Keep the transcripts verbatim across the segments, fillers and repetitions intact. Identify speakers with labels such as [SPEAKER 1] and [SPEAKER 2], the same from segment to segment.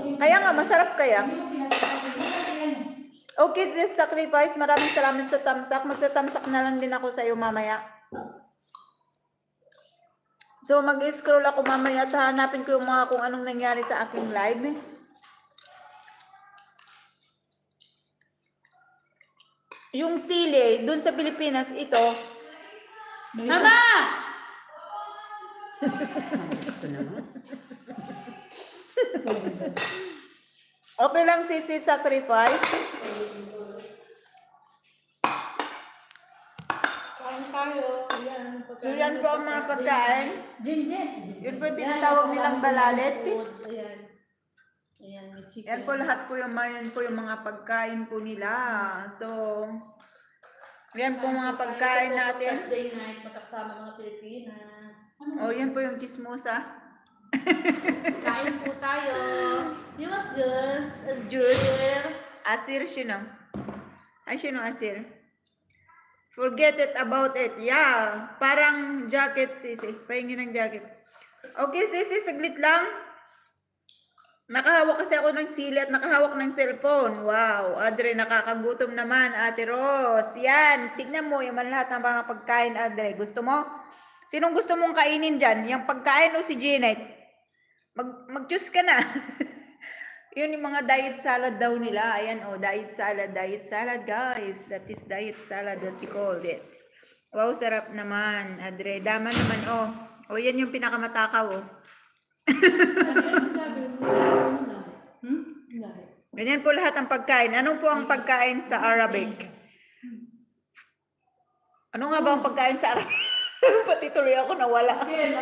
[SPEAKER 1] Kaya nga, masarap kaya. Okay, this sacrifice. Maraming salamat sa tamsak. Magsa-tamsak na lang din ako sa iyo mamaya. So, mag-scroll ako mamaya at hanapin ko yung mga kung anong nangyari sa aking live. Yung sili, dun sa Pilipinas, ito. Mama! Okay lang sisi sacrifice.
[SPEAKER 2] Kain tayo. Yan.
[SPEAKER 1] So yan po ang mga pagkain.
[SPEAKER 2] Jin, Jin.
[SPEAKER 1] Yun po tinatawag nilang balalet.
[SPEAKER 2] Ayan. Ayan, may chicken.
[SPEAKER 1] Yan po lahat po yung, yan po yung mga pagkain po nila. So, yan po mga pagkain natin.
[SPEAKER 2] Thursday night, magkakasama mga Pilipina.
[SPEAKER 1] O, yan po yung chismosa.
[SPEAKER 2] Kain po tayo. Yung juice.
[SPEAKER 1] Juice. Asir, sino? Ay, sino asir? Forget it about it. Yeah. Parang jacket, sisi. Pahingin ng jacket. Okay, sisi, saglit lang. Nakahawak kasi ako ng sili at nakahawak ng cellphone. Wow. Adre, nakakagutom naman. Ate Ros. Yan. Tignan mo yung lahat ng mga pagkain, Adre. Gusto mo? Sinong gusto mong kainin dyan? Yung pagkain o si Janet? Mag mag-choose ka na. Yun yung mga diet salad daw nila. Ayan o, oh, diet salad, diet salad guys. That is diet salad what we called it. Wow, sarap naman. Adre, dama naman o. Oh. O, oh, yan yung pinakamatakaw o. Oh.
[SPEAKER 2] Hmm?
[SPEAKER 1] Ganyan po lahat ang pagkain. Ano po ang pagkain sa Arabic? Ano nga ba ang pagkain sa Arabic? Pati tuloy ako nawala.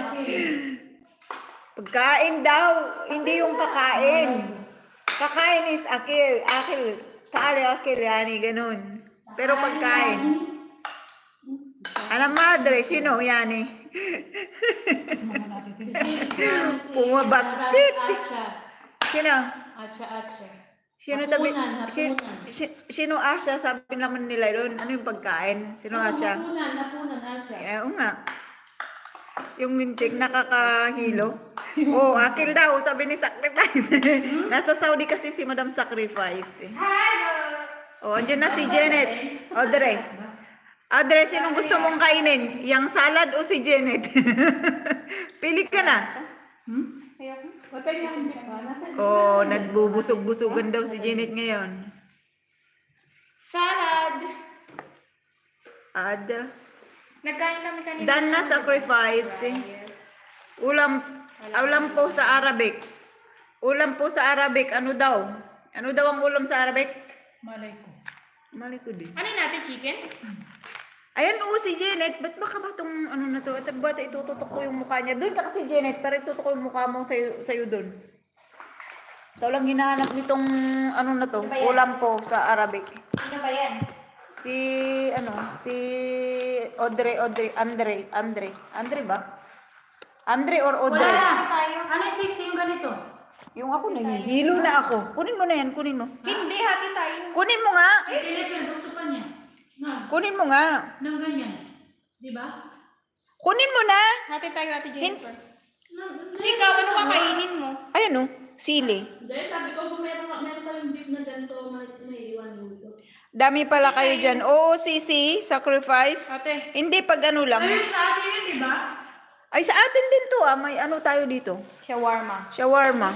[SPEAKER 1] Pagkain daw, hindi yung kakain. Kakain is akil, akil, kaali akil, yani, ganun. Pero pagkain. Alam madre, sino, yani? Pumabatit. Sino?
[SPEAKER 2] Asya, Asya.
[SPEAKER 1] Sino tabi? Sino, sino Asya? Sabi naman nila doon. Ano yung pagkain? Sino Asya?
[SPEAKER 2] Napunan, napunan, Asya.
[SPEAKER 1] Eh, oo nga. Yung lintik nakakahilo. Oh, akil daw, sabi ni Sacrifice. Nasa Saudi kasi si Madam Sacrifice. Oh, andyan na si Janet. Audrey. Audrey, sinong gusto mong kainin? Yang salad o si Janet? Pili ka na.
[SPEAKER 2] Hmm?
[SPEAKER 1] Oh, nagbubusog-busugan daw si Janet ngayon.
[SPEAKER 3] Salad.
[SPEAKER 1] Ad.
[SPEAKER 3] Nagkain kami kanina.
[SPEAKER 1] Dan na sacrifice. Ulam, ulam po sa Arabic. Ulam po sa Arabic, ano daw? Ano daw ang ulam sa Arabic?
[SPEAKER 2] Malay ko.
[SPEAKER 1] Malay ko din.
[SPEAKER 3] Ano natin, chicken?
[SPEAKER 1] Ayan o, si Janet. Ba't baka ba itong ano na to? At ba't itututok ko yung mukha niya? Doon ka kasi, Janet. Para itutok ko yung mukha mo sa'yo, sa'yo doon. Ito lang hinahanap nitong ano na to. Ulam po sa Arabic.
[SPEAKER 3] Ano ba yan?
[SPEAKER 1] Si, ano, si Audrey, Audrey, Andre, Andre. Andre ba? Andre or Audrey?
[SPEAKER 2] Wala tayo. Ano yung six yung ganito?
[SPEAKER 1] Yung ako, nahihilo na ako. Kunin mo na yan, kunin mo.
[SPEAKER 3] Hindi, hati tayo.
[SPEAKER 1] Kunin mo nga.
[SPEAKER 2] Eh, Philippine, gusto pa niya. Na,
[SPEAKER 1] Kunin mo nga.
[SPEAKER 2] nang ganyan. Di ba?
[SPEAKER 1] Kunin mo na.
[SPEAKER 3] Hati tayo, Ate Jennifer.
[SPEAKER 2] Na-
[SPEAKER 3] Ikaw, ano kakainin mo?
[SPEAKER 1] Ayan o, sili.
[SPEAKER 2] Dahil sabi ko, kung meron, meron kayong beef na ganito, may, may iwan mo ito.
[SPEAKER 1] Dami pala kayo dyan. Oo, sisi, sacrifice.
[SPEAKER 3] Ate.
[SPEAKER 1] Hindi pag ano lang.
[SPEAKER 2] Ayun, sa atin yun, di ba?
[SPEAKER 1] Ay, sa atin din to ah. May ano tayo dito.
[SPEAKER 3] Shawarma.
[SPEAKER 1] Shawarma.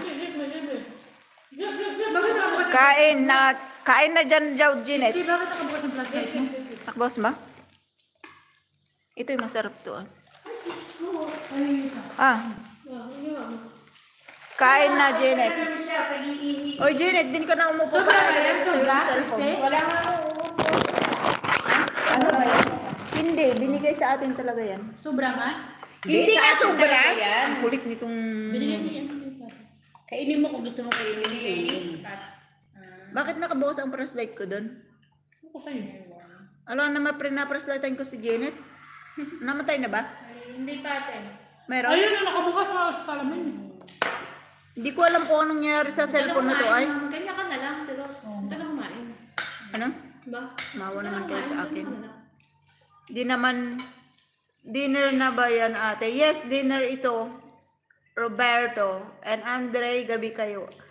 [SPEAKER 2] Bakit nakabukas?
[SPEAKER 1] Kain na, kain na dyan, Jaw, Janet.
[SPEAKER 2] Di, bakit nakabukas ng plastic mo?
[SPEAKER 1] Takbos ba? Ito yung masarap to ah.
[SPEAKER 2] Oo, ayun yun.
[SPEAKER 1] Ah,
[SPEAKER 2] Ah, yun.
[SPEAKER 1] kain na, Janet.
[SPEAKER 2] Ano siya, pag-iinit.
[SPEAKER 1] Oy, Janet, din ka na umupo.
[SPEAKER 2] Sobra
[SPEAKER 1] Para
[SPEAKER 2] ba yan?
[SPEAKER 1] ilagay ko sa'yo
[SPEAKER 2] Sobra?
[SPEAKER 1] yung cellphone.
[SPEAKER 2] Sixty?
[SPEAKER 3] Wala nga ako umupo.
[SPEAKER 1] Ano ba yan? Hindi, binigay sa atin talaga yan.
[SPEAKER 2] Sobra nga?
[SPEAKER 1] Hindi nga
[SPEAKER 3] sa atin
[SPEAKER 1] sobra.
[SPEAKER 3] talaga yan.
[SPEAKER 1] Ang kulit nitong...
[SPEAKER 2] Binigyan mo yan.
[SPEAKER 3] Kainin mo kung gusto mo kainin.
[SPEAKER 1] Bakit nakabukas ang flashlight ko doon?
[SPEAKER 2] Ako sa'yo.
[SPEAKER 1] Alam na ma-pre-na-flashlightan ko si Janet? Namatay na ba?
[SPEAKER 3] Ay, hindi pa ate.
[SPEAKER 1] Meron?
[SPEAKER 2] Ayun na, nakabukas na sa salamin.
[SPEAKER 1] Hindi ko alam kung anong nangyari sa cellphone na to ay.
[SPEAKER 3] Ganyan ka na lang, pero ito na kumain.
[SPEAKER 1] Ano?
[SPEAKER 3] Ba?
[SPEAKER 1] Mawa naman kayo sa akin. Di naman, dinner na ba yan ate? Yes, dinner ito. Roberto and Andre, gabi kayo.